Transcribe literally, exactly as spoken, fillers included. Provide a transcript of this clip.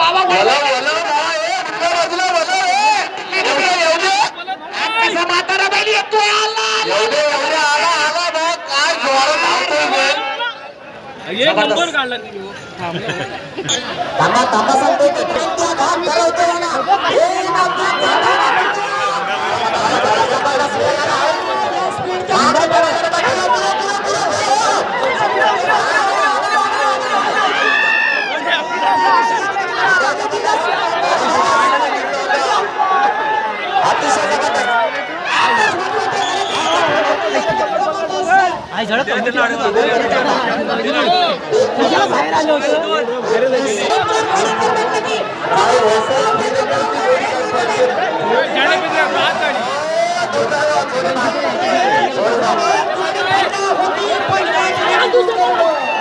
बाबा बोला बोला बाबा ए कुठल्या बाजूला बोला ए एवढे एवढे कसा म्हातारा बैल येतोय आला एवढे एवढे आला आला बघ काय जोरात धावतोय बैल एक नंबर काढला थांबा थांबा सांगतोय की ट्रेनचा घाट ठरवतोय ना हे आई झडप बाहेर आलो होतो